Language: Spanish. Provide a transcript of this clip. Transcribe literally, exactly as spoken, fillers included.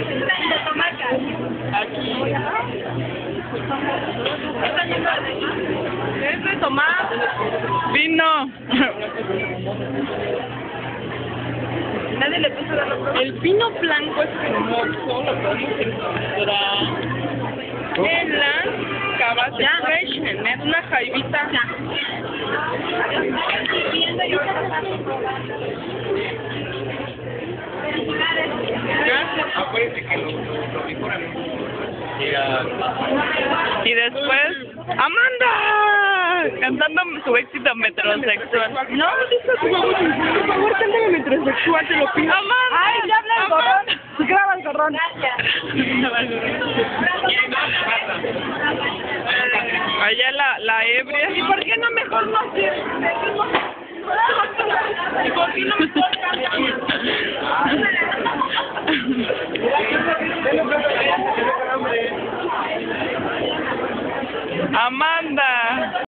Aquí. Es de tomate. Vino. Nadie le puso la ropa. El vino blanco es hermoso, lo podemos encontrar en las cavas de Freshman. Es una jaivita. Acuérdense que lo, lo, lo mejoran. Y después, ¡Amanda! Cantando su éxito metrosexual. No, dice por favor, por favor, cántame metrosexual, te lo pido. ¡Amanda! ¡Ay, ya habla el gorrón! ¡Graba el gorrón! Allá la, la ebria. ¿Y por qué no mejor no se... ¿Y por qué no mejor Amanda.